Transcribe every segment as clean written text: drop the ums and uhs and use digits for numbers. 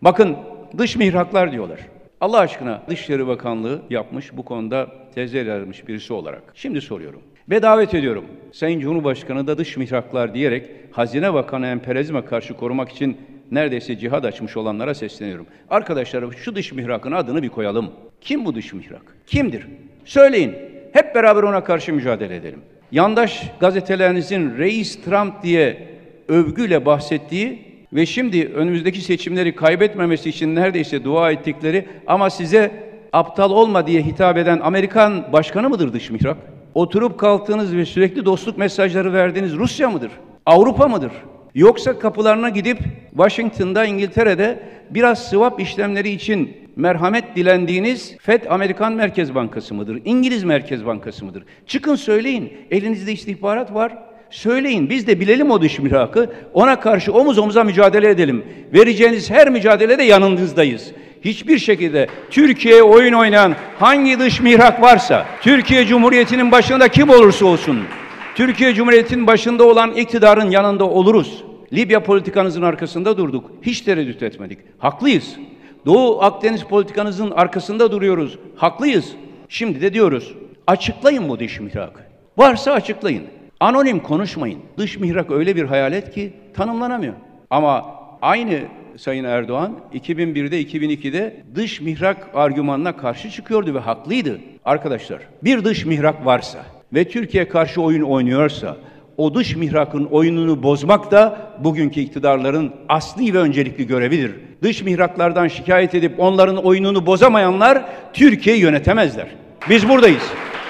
Bakın dış mihraklar diyorlar. Allah aşkına Dışişleri Bakanlığı yapmış, bu konuda tezler yazmış birisi olarak. Şimdi soruyorum ve davet ediyorum. Sayın Cumhurbaşkanı da dış mihraklar diyerek Hazine Bakanı emperyalizme karşı korumak için neredeyse cihad açmış olanlara sesleniyorum. Arkadaşlar şu dış mihrakın adını bir koyalım. Kim bu dış mihrak? Kimdir? Söyleyin. Hep beraber ona karşı mücadele edelim. Yandaş gazetelerinizin Reis Trump diye övgüyle bahsettiği ve şimdi önümüzdeki seçimleri kaybetmemesi için neredeyse dua ettikleri ama size aptal olma diye hitap eden Amerikan başkanı mıdır dış mihrak? Oturup kalktığınız ve sürekli dostluk mesajları verdiğiniz Rusya mıdır? Avrupa mıdır? Yoksa kapılarına gidip Washington'da, İngiltere'de biraz swap işlemleri için merhamet dilendiğiniz FED Amerikan Merkez Bankası mıdır? İngiliz Merkez Bankası mıdır? Çıkın söyleyin. Elinizde istihbarat var. Söyleyin. Biz de bilelim o dış mihrakı. Ona karşı omuz omuza mücadele edelim. Vereceğiniz her mücadelede yanınızdayız. Hiçbir şekilde Türkiye'ye oyun oynayan hangi dış mihrak varsa, Türkiye Cumhuriyeti'nin başında kim olursa olsun, Türkiye Cumhuriyeti'nin başında olan iktidarın yanında oluruz. Libya politikanızın arkasında durduk. Hiç tereddüt etmedik. Haklıyız. Doğu Akdeniz politikanızın arkasında duruyoruz. Haklıyız. Şimdi de diyoruz, açıklayın bu dış mihrakı. Varsa açıklayın. Anonim konuşmayın. Dış mihrak öyle bir hayalet ki tanımlanamıyor. Ama aynı Sayın Erdoğan 2001'de 2002'de dış mihrak argümanına karşı çıkıyordu ve haklıydı. Arkadaşlar, bir dış mihrak varsa ve Türkiye karşı oyun oynuyorsa o dış mihrakın oyununu bozmak da bugünkü iktidarların asli ve öncelikli görevidir. Dış mihraklardan şikayet edip onların oyununu bozamayanlar Türkiye'yi yönetemezler. Biz buradayız.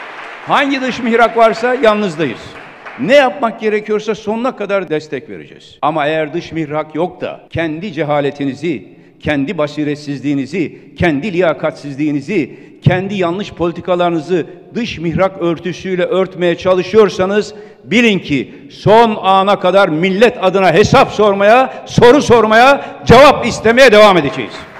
Hangi dış mihrak varsa yanınızdayız. Ne yapmak gerekiyorsa sonuna kadar destek vereceğiz. Ama eğer dış mihrak yok da kendi cehaletinizi, kendi basiretsizliğinizi, kendi liyakatsizliğinizi, kendi yanlış politikalarınızı dış mihrak örtüsüyle örtmeye çalışıyorsanız bilin ki son ana kadar millet adına hesap sormaya, soru sormaya, cevap istemeye devam edeceğiz.